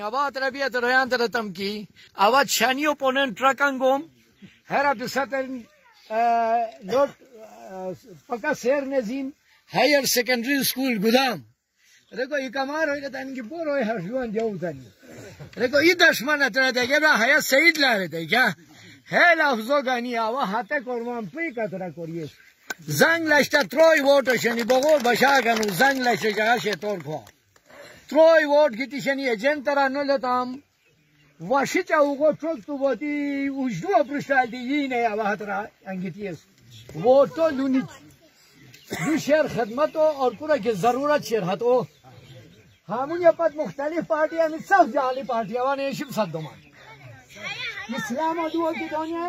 Ava trebuie troian tătămchi, ava chaniu ponen tracangom, hera pisatern lot paka sernezim higher secondary school Gudam. Reko ikamar hoye tan ki por hoye hashwan jautani. Reko idashmana trade geba haya Said lare de kya? He lafzo gani ava hate korman pe katra kories. Zang lashta troy vote sheni bogor bashaganu zang lashta jagashe torkho. Troy vote giti sheni agentara no letam. Washita ugo chok tu boti ujdu aprishtaldi yine ava hatra angities. Vote to lunich. दो शेर खदमत हो और पूरा की जरूरत शेर हत हो हमून ये पद मुख्तलिफ पार्टियां में सब जाली पार्टियां वाने शिव सद्दोमान इस्लाम अदुओ की दुनिया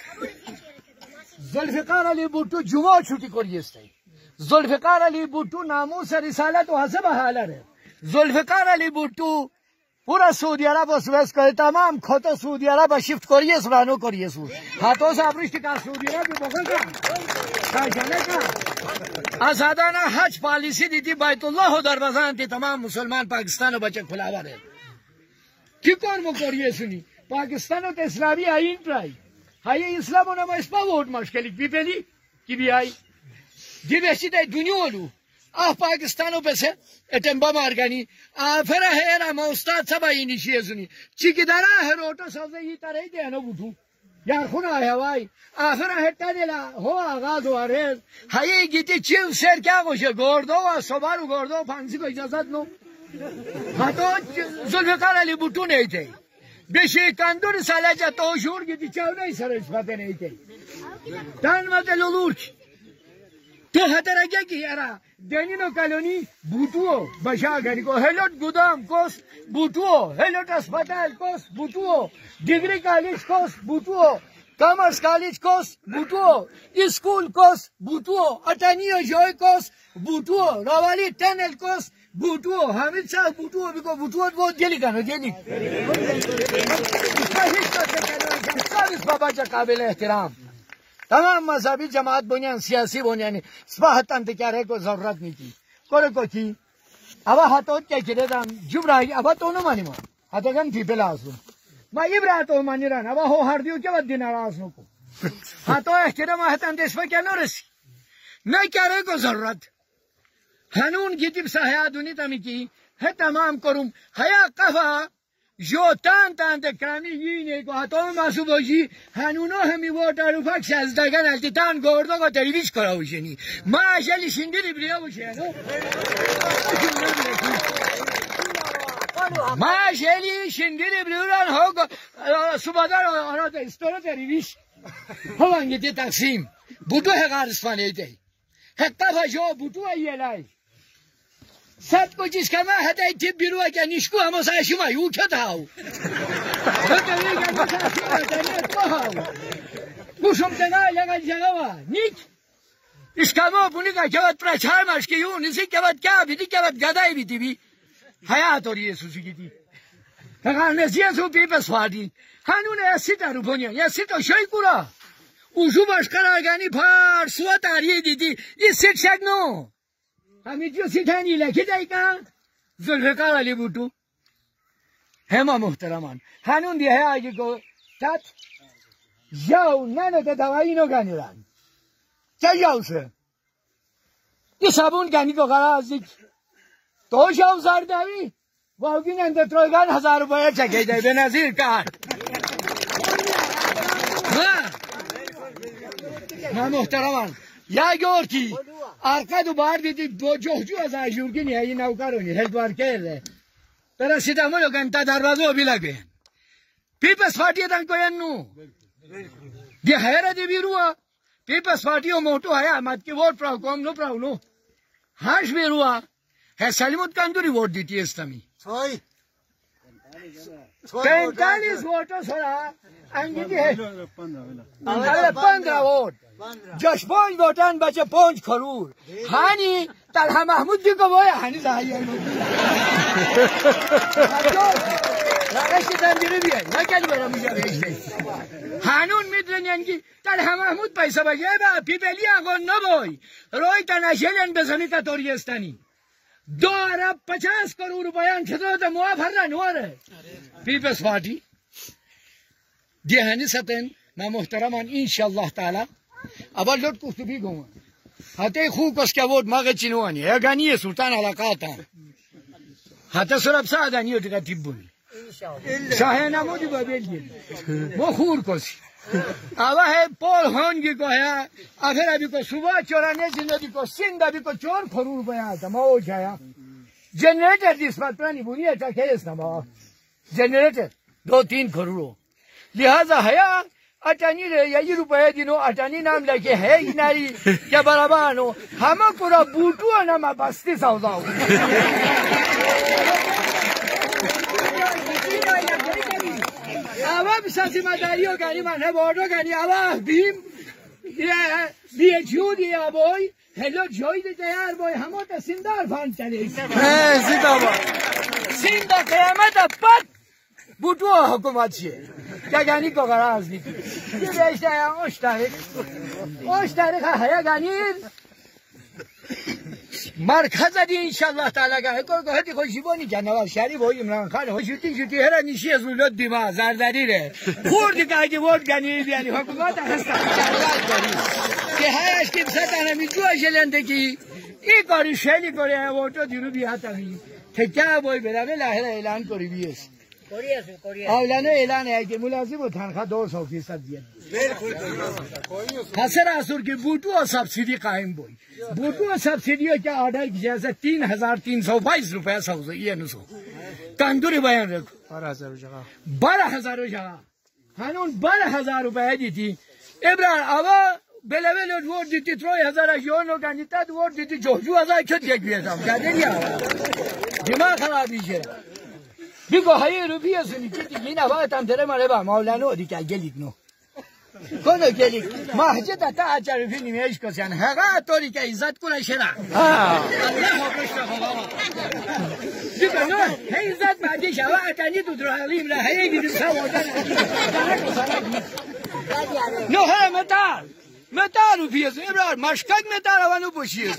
जुल्फिकार अली भुट्टो जुमा छुट्टी करिए स्टे जुल्फिकार अली भुट्टो नामूस रिसालत व हसब हालर है जुल्फिकार अली भुट्टो पूरा सऊदी अरब वसवेस करे तमाम खोतो सऊदी अरब शिफ्ट करिए सुरानो करिए सू हाथों से अपरिष्ट का सऊदी अरब बगल का जाने का आजादाना हज पॉलिसी दी थी बैतुल्लाह दरवाजान थी तमाम मुसलमान पाकिस्तान बच्चे खुलावा रहे क्यों कौन मुकोरिए सुनी पाकिस्तान तो इस्लामी आइन ट्राई हाय इस्लाम ने मस्पा वोट मशकली पीपेली की भी आई दिवेशी दे दुनियालू आ पाकिस्तानों पे से एटम्बा मारगानी आ फिर है ना मौस्ताद सब आई निशिए सुनी चिकिदारा है रोटो सब ये तरह दे ना बुठू यार खुना है भाई आखिर हट्टा दिला हो आगाज हो रहे हाय गीती चिव शेर क्या कुछ गोर्दो और सोबारू गोर्दो फांसी को इजाजत नो हाँ तो जुल्फिकार अली भुट्टो नहीं थे बेशी कंदूर साले जा तो शूर गीती चाव नहीं सरस बातें नहीं थे टान मत लुलूर तो हतर क्या की यारा देनिनो कॉलोनी भुट्टो बशागरी को हेलोट गुदाम कोस भुट्टो हेलोट अस्पताल कोस भुट्टो डिग्री कॉलेज कोस भुट्टो कॉमर्स कॉलेज कोस भुट्टो स्कूल कोस भुट्टो अटनियो जॉय कोस भुट्टो रवाली टनल कोस भुट्टो हामिद साहब भुट्टो बिको भुट्टो बहुत जेली का नो जेली इस बाबा का काबिल एहतराम तमाम मजहबी जमात बुनियान सियासी बुनियान स्वाहतन क्या रहे को जरूरत नहीं थी कोरे को थी अब हाथों क्या किरे दाम जुबराही अब तो न मानी मा हाथों गन थी पेला आसू मैं इब्राह तो मानी रहा अब हो हर दियो क्या दिन आरासनो को हाथों एहतराम महतन देश में क्या न रसी न क्या रहे को जरूरत हनून की तिब सहाया दुनी तमी की है तमाम करूम हया कफा जो तान तान ते कानी ये नहीं को हाथों मासू बोझी हनुनो हमी वोटर उफाक शाजदागन अलती तान गोर्दो को टेलीविज करा हुई नहीं माशली शिंदरी ब्रिया हुई है नो माशली शिंदरी ब्रिया हो को सुबह और तो स्टोर टेलीविज हो वांगे ते तकसीम बुटो है गार्स्पाने ते है तब जो बुटो ये लाई सब कुछ इसका मैं है तो इतने बिरुआ क्या निष्को हम उसे शिमा यू क्या था वो तो ये क्या कुछ शिमा तेरे तो हाँ कुछ तेरा लगा जगह निक इसका वो पुनी का क्या बात प्रचार मार्च के यूं निसी क्या बात क्या भी थी क्या बात गदाई भी थी भी हयात और ये सुसी की थी अगर ने जिया सो पेपर स्वादी हानु ने ऐसी तारू बोनिया ये ऐसी तो शोई कुरा उसे मस्करा गानी फार सुअत आ रही थी इस शिक्षक नो हमें जो सिखानी लगी जाएगा जुल्फिकार अली भुट्टो हेमा मुहतरमान हानून दिया है आज को तात जाओ ना तो दवाई नो गाने लान चल जाओ से ये साबुन गानी को करा जिक तो जाओ जार दावी वो की ने अंदर 3000 रुपए चके जाए बेनजीर कार हाँ मुहतरमान या योर की आरका दोबार दी थी दो जो आजाशूर की नहीं है ये नौकर होनी हेल्थ वार के ले तेरा सीधा मुझे घंटा दरवाज़ों अभी लगे पीपल्स पार्टी तंग को यन्नू ये हैरा दी बिरुआ पीपल्स पार्टी ओ मोटो है मत की वोट प्राव कौम नो प्राव नो हाश बिरुआ है सलीमुत कंदूरी वोट दी थी इस तमी 45 वोटों सोरा अंगित है 15 वोट जश 5 वोटान बचे 5 करोड़ हानी तलहा महमूद जी को वो हानी जाहिर हानून मित्रन की तलहा महमूद पैसा बजे बा पीपेलिया को न बोई रोई तना शेलन बेसनी का तोरियस्तानी 2 अरब 50 करोड़ रुपया तो मुआ भरना नोर है पीपल्स पार्टी दिहानी सतन ना मुहतरमान इंशाअल्लाह ताला अब लोट कुछ भी गो हाथे खूब कस क्या वोट मागे चिनवानी है गानी है सुल्तान अलाकाता हाथे सुरब सादानी होती का तिब्बुल शाहे ना मोदी बाबेल वो खूर कोसी अब है पोल होंगी को है आखिर अभी को सुबह चौराने जिंदगी को सिंध अभी को 4 करोड़ रुपया था मो जाया जनरेटर जिस बात पर नहीं बुरी अच्छा खेस ना बाबा जनरेटर 2-3 करोड़ लिहाजा है अटानी रे यही रुपये दिनों अटानी नाम लेके है नारी क्या बराबर हो हम पूरा बूटू ना मैं बस्ती सौदा अब जिम्मेदारियों का नहीं माने बोर्डों का नहीं अब भीम BHU दिया बोई हेलो जोई देते यार बोई हम तो सिंदार फान चले सिंदा क़यामत पक बूटू हुकूमत छे क्या गानी को गराज नहीं ये देश है ओश तारीख है गानी मरकज दी इंशाअल्लाह ताला का है को कहती खुशी बोनी जानवर शारी वो इमरान खान हो शूटिंग है निशी जुलत दिमा जारदारी रे खूर दिखा के वोट गानी यानी हुकूमत हस्ता के है इसकी सताना में जो जलंदे की एक और शैली करे वोट दिनु भी आता नहीं थे क्या बोई बेरा में लाहिर ऐलान करी भी है औलाने ऐलान है कि मुलाजिम तनख्वाह 200% दिया हसर आसुर की बूटू और सब्सिडी कायम बोई बूटू और सब्सिडी क्या ऑर्डर किया जैसे 3,322 रुपया सौ ये नुसो कंदूरी बयान रखो 12,000 जगह कानून 12,000 रुपया दी थी इब्राहिम अब बेले बेले वोट दी थी 3,000 योनो का नीता वोट दी थी जो 2,000 क्यों दिया गया था क्या दे दिया दिमाग खराबी है Dico hai rubiya suni kiti mina ba tam tere mare ba maulano di ka gelik no kono gelik mahjeta ta ajar fini mesh ko san haga tori ka izzat kula shera Allah hoshta baba dico no hey izzat ma di shawa atani tu dralim la hey di sawa no ha metal rubiya ibrar mashkak metal wanu poshir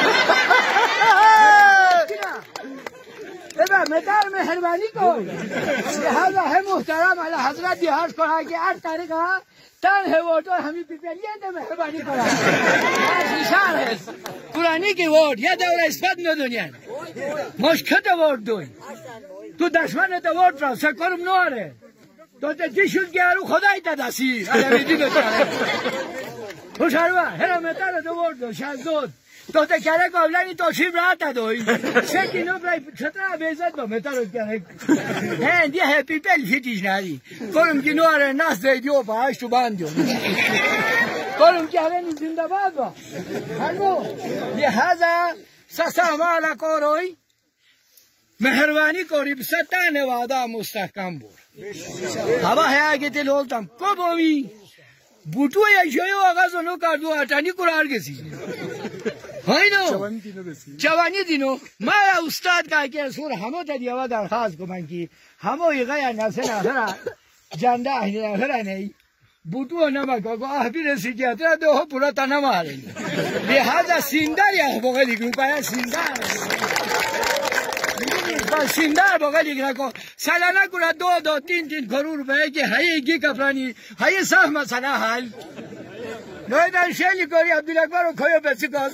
मेहरबानी मेहरबानी को लिहाजा है मुहतरम अला हजरत दिहाज कहा कि 8 तारीख तन है वोट और हमें पिपलिया तो मेहरबानी करा निशान है पुरानी की वोट ये दौरा इस्पत न दुनिया मुश्किल वोट दो तू दुश्मन है तो वोट रहा सकर्म न है तो दिशुल के आरु खुदा ही तदासी अरे दी को खुशारवा है मेहता तो वोट दो शायद तो क्या रे कोवलानी तो शिव राता दो से किनो भाई छतरा बेइज्जत में तो क्या है ये है पीपल फिटिश नारी कोलम की नो अरे नास दे दियो बाश तो बांध दो कोलम क्या रे जिंदाबाद बा हेलो ये हाजा ससा वाला कोरोई मेहरबानी कोरी सताने वादा मुस्तहकम बोल हवा है आगे ते लोलतम को बोमी बूटू या जोयो आगा जोनो कर दो अटानी कुरार के सी है नो जवानी दिनो मैं उस्ताद का के सुर हमो त दिया दरखास्त को मांगी हमो ये गया ना से ना हरा जानदा है हरा नहीं बूटू ना मा को आबिर से क्या तो हो पूरा तना मारे लिहाजा सिंदा या बगली ग्रुप आया सिंदा सिंदा बगली को सालाना कुरा 2-3 करोड़ रुपए के है की कपरानी है साफ मसला हाल नोएडा शेली कोरी अब्दुल अकबर खोयो बेसी को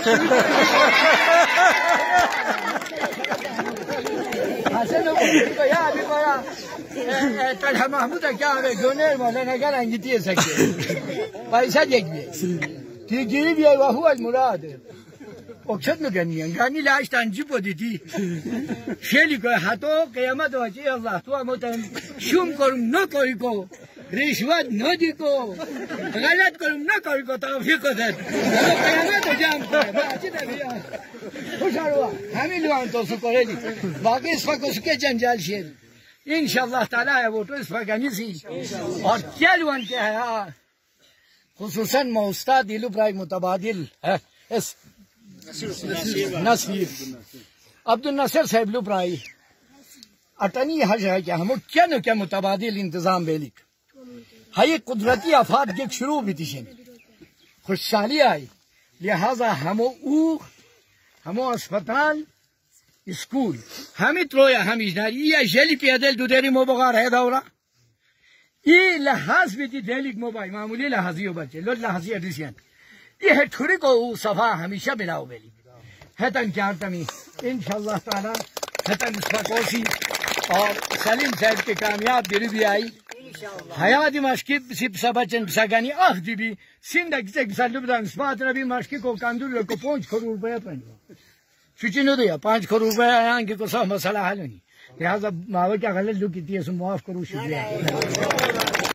हसन को या अभी कोया तलहा महमूद क्या है जोनेर मौलाना क्या रंगीती है सके पैसा देखिए ठीक गिरी भी हुआ हुआ मुराद ओक्षत में गानी लाश तांजी पोदी थी शेली को हाथों क़यामत हो जाए अल्लाह तो अमतन शुम करूं न कोई को रिश्वत न दी को गलत करूं न कोई को तौफीक दे क़यामत हो जाम बात है भैया खुशाल हुआ हम लोग तो सुकरे दी बाकी इस वक्त उसके जंजाल शेर इंशाअल्लाह ताला है वो तो इस वक्त नहीं सी और क्या लोग क्या है खुसूसन मौस्ताद दिलु प्राय मुतबादिल है इस नसीर अब्दुल नसर साहब लुप्राई अटनी हज है क्या हम क्या न क्या मुतबादिल इंतजाम बेलिक हाई कुदरती आफात के शुरू भी थी खुशहाली आई लिहाजा हम अस्पताल स्कول हमी त्रोया हम इजनारी या जली पैदल दुदेरी मोबगार है दौरा ये लहाज भी दी डेली मोबाइल मामूली लहाजी हो बच्चे लो लहाजी एडिशन ये है ठुरी को सफा हमेशा मिलाओ बेली है तन क्या तमी इंशाल्लाह ताला है तन इसफाकोसी और सलीम साहब के कामयाब दिल भी आई हयात मशकिब सिप सबचन सगानी आख दिबी सिंदगी से सल्लु बदान स्पात रबी मशकि को कांदुल को 5 करोड़ रुपया पड़ेगा सुचिनो दिया 5 करोड़ रुपया यहाँ के को सब मसला हल नहीं लिहाजा मावे क्या गलत लुक की थी माफ करो शुक्रिया